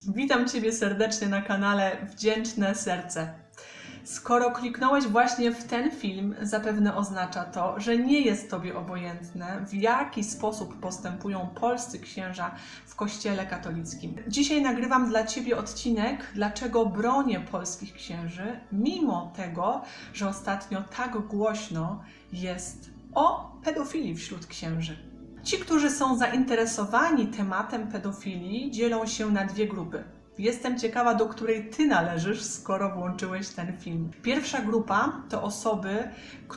Witam Ciebie serdecznie na kanale Wdzięczne Serce. Skoro kliknąłeś właśnie w ten film, zapewne oznacza to, że nie jest Tobie obojętne, w jaki sposób postępują polscy księża w Kościele katolickim. Dzisiaj nagrywam dla Ciebie odcinek, dlaczego bronię polskich księży, mimo tego, że ostatnio tak głośno jest o pedofilii wśród księży. Ci, którzy są zainteresowani tematem pedofilii, dzielą się na dwie grupy. Jestem ciekawa, do której Ty należysz, skoro włączyłeś ten film. Pierwsza grupa to osoby,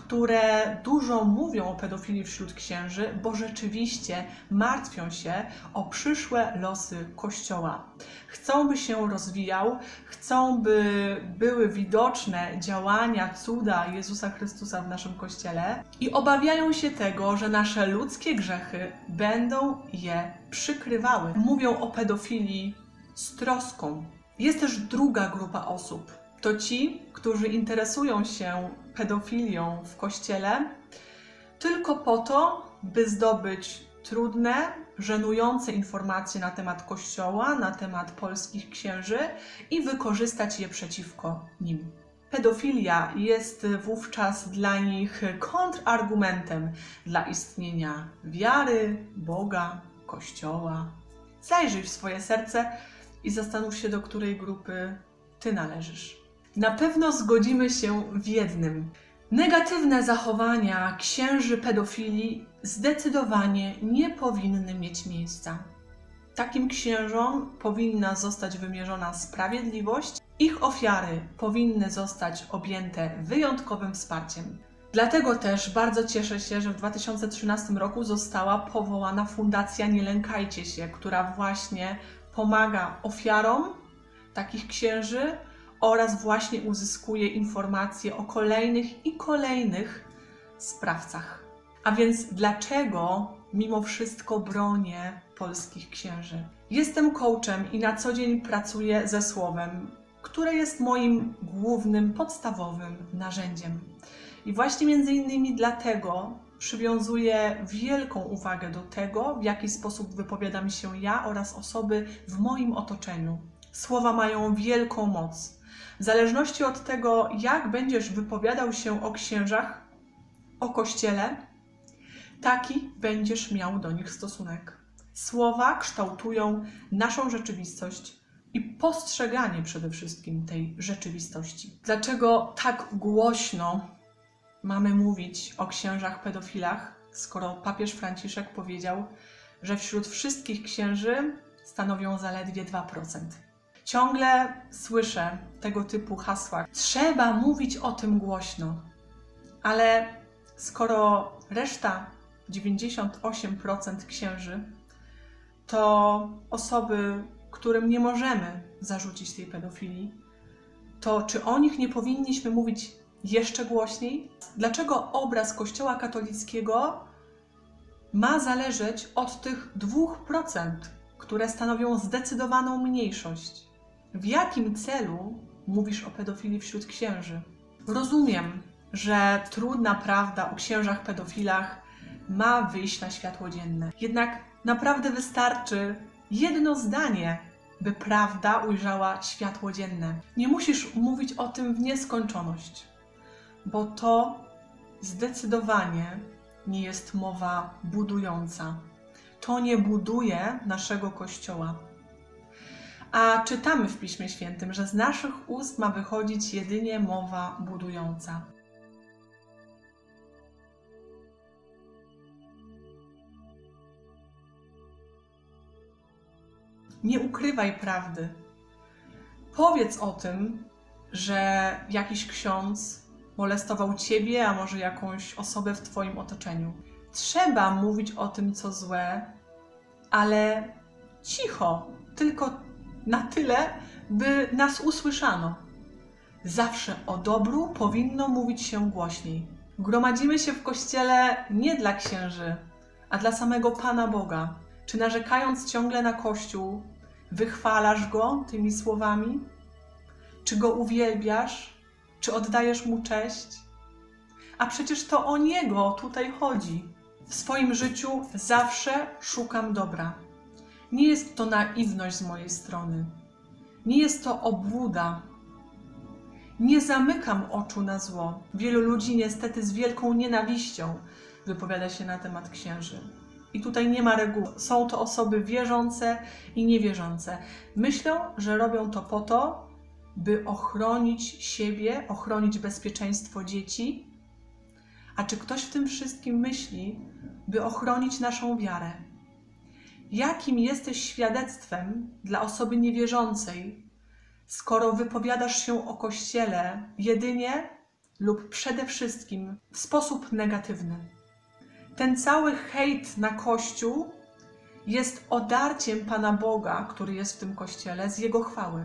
które dużo mówią o pedofilii wśród księży, bo rzeczywiście martwią się o przyszłe losy Kościoła. Chcą, by się rozwijał, chcą, by były widoczne działania, cuda Jezusa Chrystusa w naszym Kościele i obawiają się tego, że nasze ludzkie grzechy będą je przykrywały. Mówią o pedofilii z troską. Jest też druga grupa osób. To ci, którzy interesują się pedofilią w Kościele tylko po to, by zdobyć trudne, żenujące informacje na temat Kościoła, na temat polskich księży i wykorzystać je przeciwko nim. Pedofilia jest wówczas dla nich kontrargumentem dla istnienia wiary, Boga, Kościoła. Zajrzyj w swoje serce i zastanów się, do której grupy Ty należysz. Na pewno zgodzimy się w jednym. Negatywne zachowania księży pedofili zdecydowanie nie powinny mieć miejsca. Takim księżom powinna zostać wymierzona sprawiedliwość, ich ofiary powinny zostać objęte wyjątkowym wsparciem. Dlatego też bardzo cieszę się, że w 2013 roku została powołana Fundacja Nie Lękajcie się, która właśnie pomaga ofiarom takich księży oraz właśnie uzyskuje informacje o kolejnych i kolejnych sprawcach. A więc dlaczego mimo wszystko bronię polskich księży? Jestem coachem i na co dzień pracuję ze słowem, które jest moim głównym, podstawowym narzędziem. I właśnie między innymi dlatego przywiązuję wielką uwagę do tego, w jaki sposób wypowiadam się ja oraz osoby w moim otoczeniu. Słowa mają wielką moc. W zależności od tego, jak będziesz wypowiadał się o księżach, o Kościele, taki będziesz miał do nich stosunek. Słowa kształtują naszą rzeczywistość i postrzeganie przede wszystkim tej rzeczywistości. Dlaczego tak głośno mamy mówić o księżach pedofilach, skoro papież Franciszek powiedział, że wśród wszystkich księży stanowią zaledwie 2%. Ciągle słyszę tego typu hasła. Trzeba mówić o tym głośno, ale skoro reszta 98% księży to osoby, którym nie możemy zarzucić tej pedofilii, to czy o nich nie powinniśmy mówić jeszcze głośniej? Dlaczego obraz Kościoła katolickiego ma zależeć od tych 2%, które stanowią zdecydowaną mniejszość? W jakim celu mówisz o pedofilii wśród księży? Rozumiem, że trudna prawda o księżach pedofilach ma wyjść na światło dzienne. Jednak naprawdę wystarczy jedno zdanie, by prawda ujrzała światło dzienne. Nie musisz mówić o tym w nieskończoność, bo to zdecydowanie nie jest mowa budująca. To nie buduje naszego Kościoła. A czytamy w Piśmie Świętym, że z naszych ust ma wychodzić jedynie mowa budująca. Nie ukrywaj prawdy. Powiedz o tym, że jakiś ksiądz molestował ciebie, a może jakąś osobę w twoim otoczeniu. Trzeba mówić o tym, co złe, ale cicho, tylko na tyle, by nas usłyszano. Zawsze o dobru powinno mówić się głośniej. Gromadzimy się w Kościele nie dla księży, a dla samego Pana Boga. Czy narzekając ciągle na Kościół, wychwalasz Go tymi słowami? Czy Go uwielbiasz? Czy oddajesz Mu cześć? A przecież to o Niego tutaj chodzi. W swoim życiu zawsze szukam dobra. Nie jest to naiwność z mojej strony. Nie jest to obłuda. Nie zamykam oczu na zło. Wielu ludzi niestety z wielką nienawiścią wypowiada się na temat księży. I tutaj nie ma reguły. Są to osoby wierzące i niewierzące. Myślą, że robią to po to, by ochronić siebie, ochronić bezpieczeństwo dzieci. A czy ktoś w tym wszystkim myśli, by ochronić naszą wiarę? Jakim jesteś świadectwem dla osoby niewierzącej, skoro wypowiadasz się o Kościele jedynie lub przede wszystkim w sposób negatywny? Ten cały hejt na Kościół jest odarciem Pana Boga, który jest w tym Kościele, z Jego chwały.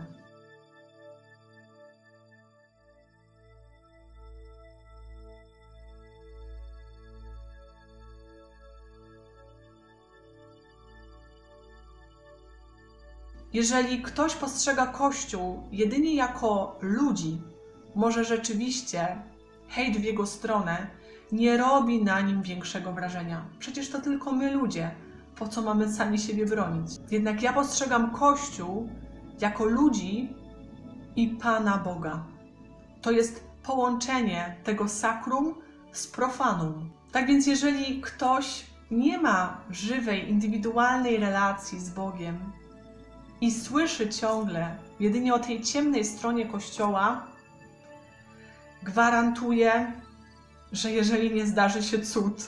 Jeżeli ktoś postrzega Kościół jedynie jako ludzi, może rzeczywiście hejt w jego stronę nie robi na nim większego wrażenia. Przecież to tylko my ludzie. Po co mamy sami siebie bronić? Jednak ja postrzegam Kościół jako ludzi i Pana Boga. To jest połączenie tego sakrum z profanum. Tak więc jeżeli ktoś nie ma żywej, indywidualnej relacji z Bogiem i słyszy ciągle jedynie o tej ciemnej stronie Kościoła, gwarantuję, że jeżeli nie zdarzy się cud,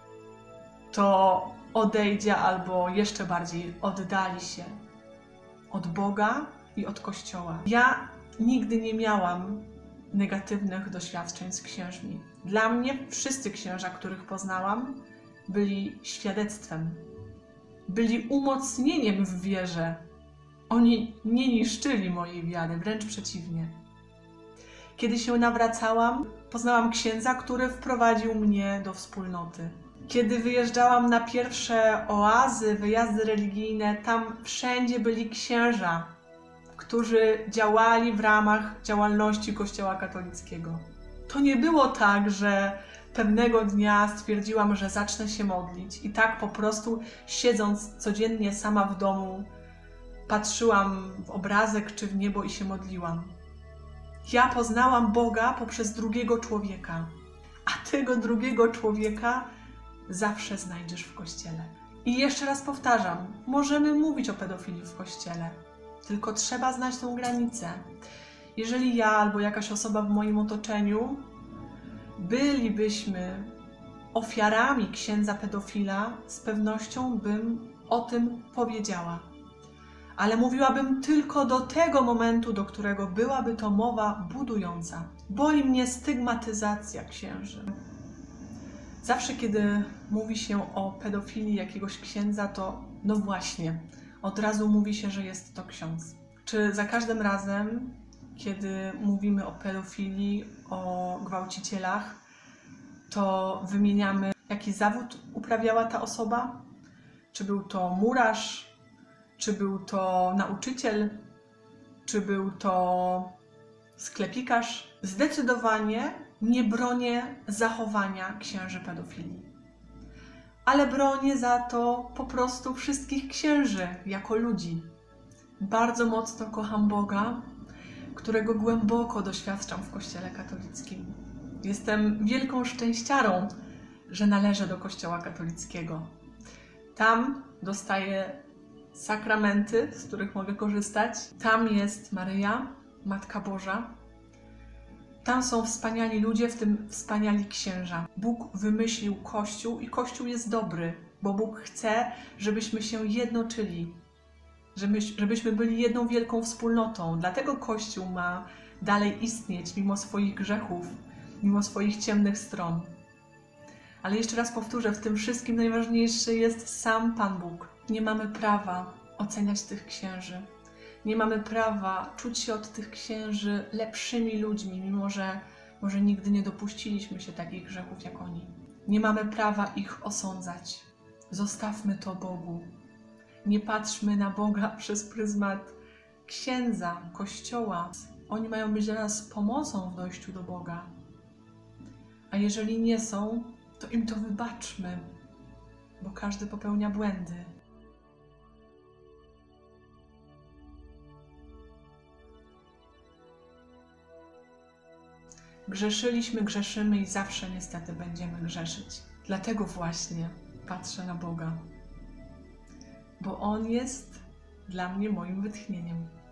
to odejdzie albo jeszcze bardziej oddali się od Boga i od Kościoła. Ja nigdy nie miałam negatywnych doświadczeń z księżmi. Dla mnie wszyscy księża, których poznałam, byli świadectwem, byli umocnieniem w wierze. Oni nie niszczyli mojej wiary, wręcz przeciwnie. Kiedy się nawracałam, poznałam księdza, który wprowadził mnie do wspólnoty. Kiedy wyjeżdżałam na pierwsze oazy, wyjazdy religijne, tam wszędzie byli księża, którzy działali w ramach działalności Kościoła katolickiego. To nie było tak, że pewnego dnia stwierdziłam, że zacznę się modlić i tak po prostu siedząc codziennie sama w domu, patrzyłam w obrazek czy w niebo i się modliłam. Ja poznałam Boga poprzez drugiego człowieka, a tego drugiego człowieka zawsze znajdziesz w Kościele. I jeszcze raz powtarzam, możemy mówić o pedofilii w Kościele, tylko trzeba znać tą granicę. Jeżeli ja albo jakaś osoba w moim otoczeniu bylibyśmy ofiarami księdza pedofila, z pewnością bym o tym powiedziała. Ale mówiłabym tylko do tego momentu, do którego byłaby to mowa budująca. Boli mnie stygmatyzacja księży. Zawsze, kiedy mówi się o pedofilii jakiegoś księdza, to no właśnie, od razu mówi się, że jest to ksiądz. Czy za każdym razem, kiedy mówimy o pedofilii, o gwałcicielach, to wymieniamy, jaki zawód uprawiała ta osoba? Czy był to murarz? Czy był to nauczyciel? Czy był to sklepikarz? Zdecydowanie nie bronię zachowania księży pedofilii. Ale bronię za to po prostu wszystkich księży jako ludzi. Bardzo mocno kocham Boga, którego głęboko doświadczam w Kościele katolickim. Jestem wielką szczęściarą, że należę do Kościoła katolickiego. Tam dostaję sakramenty, z których mogę korzystać. Tam jest Maryja, Matka Boża. Tam są wspaniali ludzie, w tym wspaniali księża. Bóg wymyślił Kościół i Kościół jest dobry, bo Bóg chce, żebyśmy się jednoczyli, żebyśmy byli jedną wielką wspólnotą. Dlatego Kościół ma dalej istnieć mimo swoich grzechów, mimo swoich ciemnych stron. Ale jeszcze raz powtórzę, w tym wszystkim najważniejszy jest sam Pan Bóg. Nie mamy prawa oceniać tych księży. Nie mamy prawa czuć się od tych księży lepszymi ludźmi, mimo że może nigdy nie dopuściliśmy się takich grzechów jak oni. Nie mamy prawa ich osądzać. Zostawmy to Bogu. Nie patrzmy na Boga przez pryzmat księdza, Kościoła. Oni mają być dla nas pomocą w dojściu do Boga. A jeżeli nie są, to im to wybaczmy, bo każdy popełnia błędy. Grzeszyliśmy, grzeszymy i zawsze niestety będziemy grzeszyć. Dlatego właśnie patrzę na Boga, bo On jest dla mnie moim wytchnieniem.